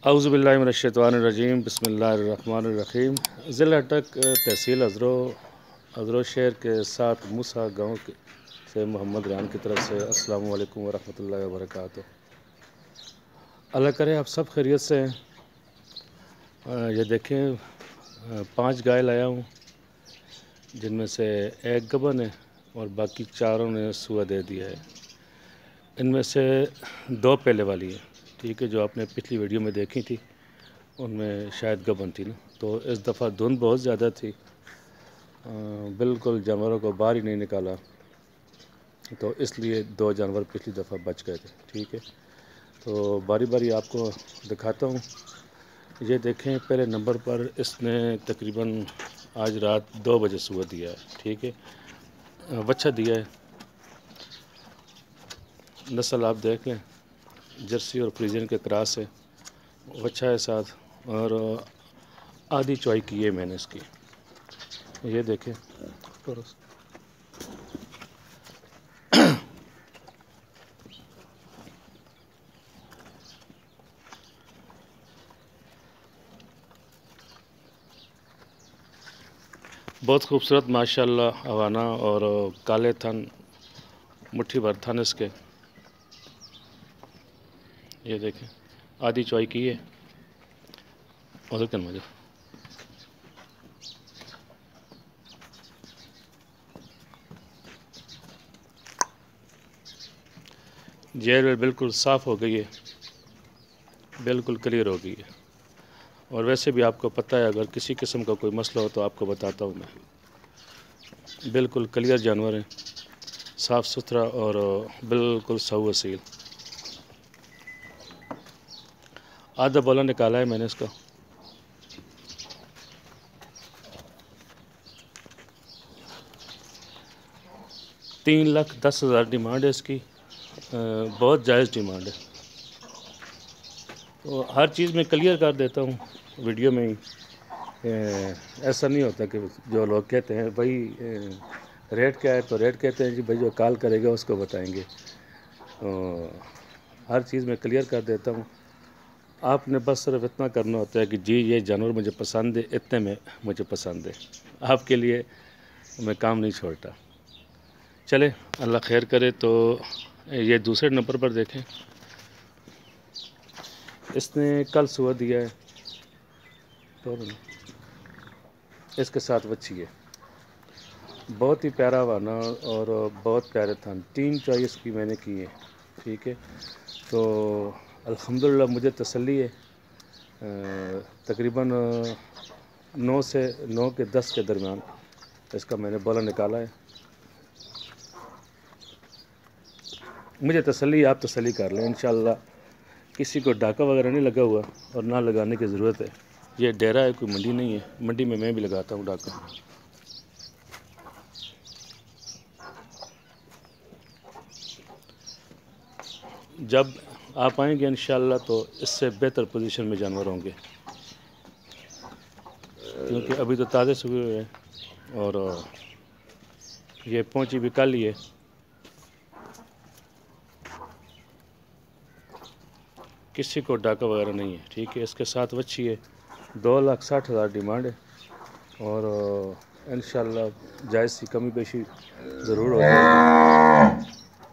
اعوذ باللہ من الشیطان الرجیم، بسم اللہ الرحمن الرحیم۔ ضلع اٹک تحصیل ازرو شہر کے ساتھ موسیٰ گاؤں سے محمد ریان کی طرف سے السلام علیکم ورحمۃ اللہ وبرکاتہ۔ اللہ کرے آپ سب خیریت سے ہیں۔ یہ دیکھیں 5 گائے لایا ہوں، جن میں سے ایک گبن ہے اور باقی 4 نے سوا دے دیا ہے۔ ان میں سے 2 پہلے والی ہیں، ٹھیک ہے، جو آپ نے پچھلی ویڈیو میں دیکھی تھی ان میں شاید گبن تھی نا، تو اس دفعہ دھند بہت زیادہ تھی، بالکل جانوروں کو باہر ہی نہیں نکالا، تو اس لیے 2 جانور پچھلی دفعہ بچ گئے تھے، ٹھیک ہے۔ تو باری باری آپ کو دکھاتا ہوں۔ یہ دیکھیں پہلے نمبر پر اس نے تقریباً آج رات 2 بجے سوا دیا ہے، ٹھیک ہے، بچہ دیا ہے۔ نسل آپ دیکھ لیں، جرسی اور فریزین کے کراس ہے، بچہ ہے ساتھ، اور آدھی چوائی کی ہے میں نے اس کی۔ یہ دیکھیں بہت خوبصورت ماشاءاللہ ہوانہ اور کالے تھن، مٹھی بھر تھن اس کے۔ یہ دیکھیں آدھی چوائی کی ہے، ادھر کن مجھے جیل بالکل صاف ہو گئی ہے، بالکل کلیئر ہو گئی ہے۔ اور ویسے بھی آپ کو پتہ ہے اگر کسی قسم کا کوئی مسئلہ ہو تو آپ کو بتاتا ہوں میں۔ بالکل کلیئر جانور ہیں، صاف ستھرا اور بالکل سو اصیل۔ آدھا بولا نکالا ہے میں نے اس کا۔ $3,10,000 ڈیمانڈ ہے اس کی، بہت جائز ڈیمانڈ ہے۔ تو ہر چیز میں کلیئر کر دیتا ہوں ویڈیو میں ہی، ایسا نہیں ہوتا کہ جو لوگ کہتے ہیں بھائی ریٹ کیا ہے تو ریٹ کہتے ہیں جی بھائی جو کال کرے گا اس کو بتائیں گے، تو ہر چیز میں کلیئر کر دیتا ہوں۔ آپ نے بس صرف اتنا کرنا ہوتا ہے کہ جی یہ جانور مجھے پسند ہے، اتنے میں مجھے پسند ہے، آپ کے لیے میں کام نہیں چھوڑتا۔ چلے اللہ خیر کرے۔ تو یہ دوسرے نمبر پر دیکھیں، اس نے کل سوا دیا ہے، تو اس کے ساتھ بچی ہے، بہت ہی پیارا وانا اور بہت پیارے تھن، 3 چوائی اس کی میں نے کی ہے، ٹھیک ہے۔ تو الحمدللہ مجھے تسلی ہے، تقریباً 9 کے 10 کے درمیان اس کا میں نے بولا نکالا ہے۔ مجھے تسلی ہے، آپ تسلی کر لیں انشاءاللہ۔ کسی کو ڈاکہ وغیرہ نہیں لگا ہوا اور نہ لگانے کی ضرورت ہے۔ یہ ڈیرا ہے، کوئی منڈی نہیں ہے، منڈی میں بھی لگاتا ہوں ڈاکہ۔ جب آپ آئیں گے انشاءاللہ تو اس سے بہتر پوزیشن میں جانور ہوں گے، کیونکہ ابھی تو تازے سوئے ہوئے ہیں اور یہ پہنچی بھی کل ہی ہے۔ کسی کو ڈاکہ وغیرہ نہیں ہے، ٹھیک ہے۔ اس کے ساتھ بچی ہے، 2,60,000 ڈیمانڈ ہے، اور انشاءاللہ جائز سی کمی بیشی ضرور ہو جائے گی۔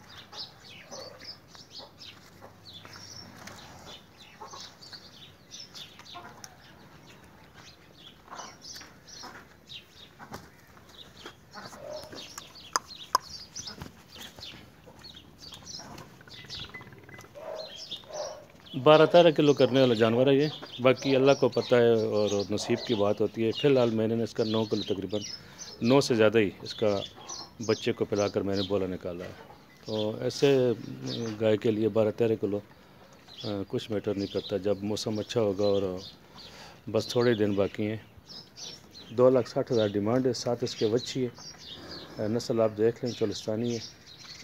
بارہ 13 کلو کرنے والا جانور ہے یہ، باقی اللہ کو پتہ ہے اور نصیب کی بات ہوتی ہے۔ فی الحال میں نے اس کا 9 کلو تقریباً 9 سے زیادہ ہی اس کا بچے کو پلا کر میں نے بولا نکالا ہے۔ تو ایسے گائے کے لیے 12-13 کلو کچھ میٹر نہیں کرتا، جب موسم اچھا ہوگا اور بس تھوڑے دن باقی ہیں۔ 2,60,000 ڈیمانڈ ہے، ساتھ اس کے بچی ہے، نسل آپ دیکھ لیں چولستانی ہے۔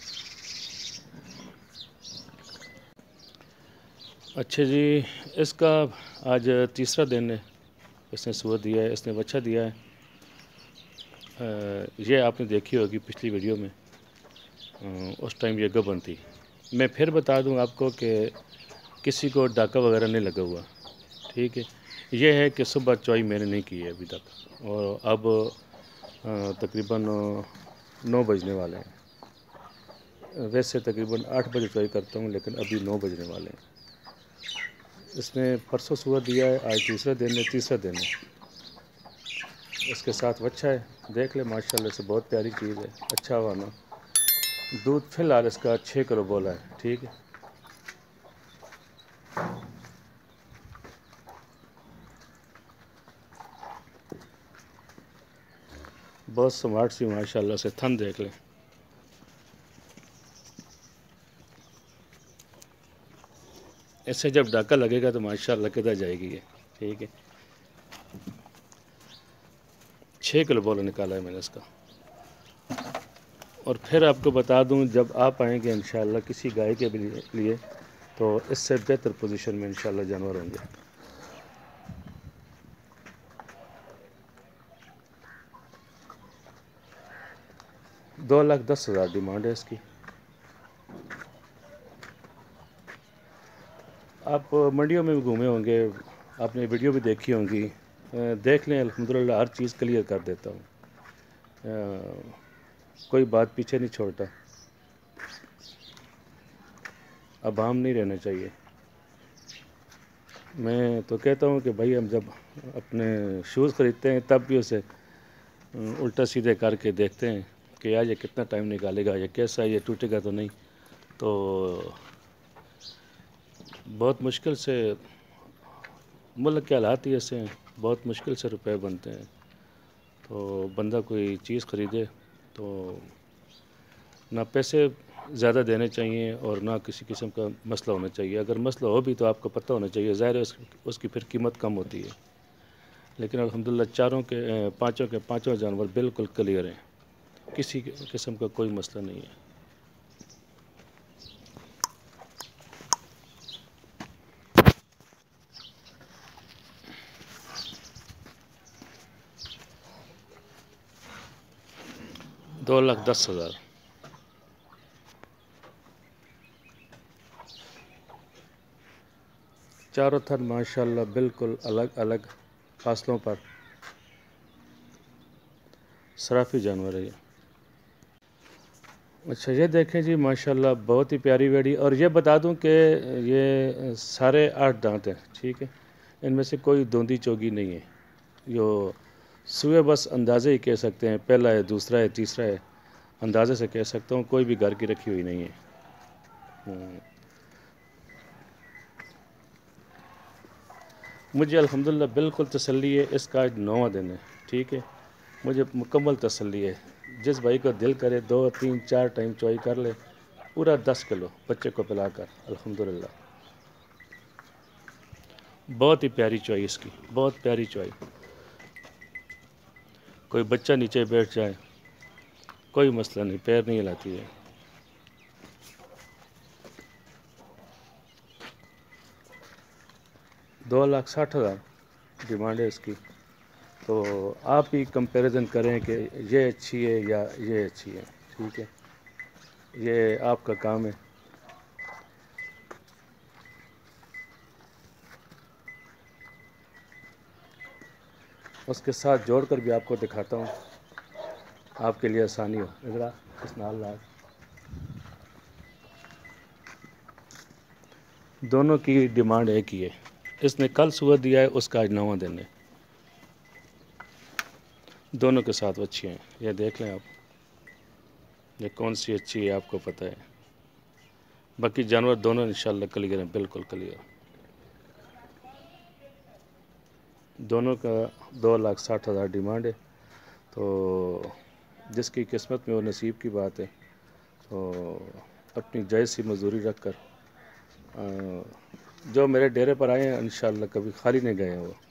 اچھا جی، اس کا آج تیسرا دن ہے، اس نے سوا دیا ہے، اس نے بچہ دیا ہے۔ یہ آپ نے دیکھی ہوگی پچھلی ویڈیو میں، اس ٹائم یہ گبن تھی۔ میں پھر بتا دوں آپ کو کہ کسی کو ڈاکہ وغیرہ نہیں لگا ہوا، ٹھیک ہے. یہ ہے کہ صبح چوائی میں نے نہیں کی ہے ابھی تک، اور اب تقریباً 9 بجنے والے ہیں. ویسے تقریباً 8 بجے چوائی کرتا ہوں، لیکن ابھی 9 بجنے والے ہیں. اس نے پرسوں سور دیا ہے، آج تیسرا دن ہے. اس کے ساتھ بچہ ہے، دیکھ لے ماشاءاللہ سے بہت پیاری چیز ہے. اچھا ہوا نا. دودھ فی الحال اس کا 6 کلو بولا ہے. ٹھیک ہے. بہت سمارٹ سی ماشاءاللہ سے. تھن دیکھ لیں. اس سے جب ڈاکہ لگے گا تو ماشاءاللہ کدھر جائے گی یہ. ٹھیک ہے. 6 کلو بولا نکالا ہے میں نے اس کا. اور پھر آپ کو بتا دوں، جب آپ آئیں گے انشاءاللہ کسی گائے کے لیے تو اس سے بہتر پوزیشن میں انشاءاللہ جانور ہوں گے. 2,10,000 ڈیمانڈ ہے اس کی. آپ منڈیوں میں بھی گھومے ہوں گے، آپ نے ویڈیو بھی دیکھی ہوں گی. دیکھ لیں الحمدللہ ہر چیز کلیئر کر دیتا ہوں. کوئی بات پیچھے نہیں چھوڑتا. ابہام نہیں رہنا چاہیے. میں تو کہتا ہوں کہ بھائی ہم جب اپنے شوز خریدتے ہیں تب بھی اسے الٹا سیدھے کر کے دیکھتے ہیں کہ یار یہ کتنا ٹائم نکالے گا، یہ کیسا ہے، یہ ٹوٹے گا تو نہیں. تو بہت مشکل سے ملک کے حالات ہی ایسے ہیں، بہت مشکل سے روپے بنتے ہیں. تو بندہ کوئی چیز خریدے تو نہ پیسے زیادہ دینے چاہیے اور نہ کسی قسم کا مسئلہ ہونا چاہیے. اگر مسئلہ ہو بھی تو آپ کو پتہ ہونا چاہیے. ظاہر ہے اس کی پھر قیمت کم ہوتی ہے. لیکن الحمدللہ پانچوں کے پانچوں جانور بالکل کلیئر ہیں. کسی قسم کا کوئی مسئلہ نہیں ہے. 2,10,000. چاروں تھن ماشاءاللہ بالکل الگ الگ فاصلوں پر. صرافی جانور ہے یہ. اچھا یہ دیکھیں جی ماشاءاللہ بہت ہی پیاری ویڑی. اور یہ بتا دوں کہ یہ سارے 8 دانت ہیں. ٹھیک ہے. ان میں سے کوئی دوندی چوگی نہیں ہے. جو سوئے بس اندازے ہی کہہ سکتے ہیں، پہلا ہے، دوسرا ہے، تیسرا ہے. اندازے سے کہہ سکتا ہوں، کوئی بھی گھر کی رکھی ہوئی نہیں ہے. مجھے الحمدللہ بالکل تسلی ہے. اس کا آج 9واں دن ہے. ٹھیک ہے. مجھے مکمل تسلی ہے. جس بھائی کا دل کرے 2 3 4 ٹائم چوائی کر لے، پورا 10 کلو بچے کو پلا کر. الحمدللہ بہت ہی پیاری چوائی اس کی، بہت پیاری چوائی. کوئی بچہ نیچے بیٹھ جائے کوئی مسئلہ نہیں، پیر نہیں ہلاتی ہے. 2,60,000 ڈیمانڈ ہے اس کی. تو آپ ہی کمپیریزن کریں کہ یہ اچھی ہے یا یہ اچھی ہے. ٹھیک ہے. یہ آپ کا کام ہے. اس کے ساتھ جوڑ کر بھی آپ کو دکھاتا ہوں، آپ کے لیے آسانی ہو. ادھر اس نال لاگ. دونوں کی ڈیمانڈ ایک ہی ہے. اس نے کل سور دیا ہے، اس کا آج 9واں دن ہے. دونوں کے ساتھ اچھی ہیں. یہ دیکھ لیں آپ، یہ کون سی اچھی ہے آپ کو پتہ ہے. باقی جانور دونوں انشاءاللہ کلیئر ہیں، بالکل کلیئر. دونوں کا 2,60,000 ڈیمانڈ ہے. تو جس کی قسمت میں وہ نصیب کی بات ہے. تو اپنی جائز سی مزدوری رکھ کر جو میرے ڈیرے پر آئے ہیں انشاءاللہ کبھی خالی نہیں گئے ہیں وہ.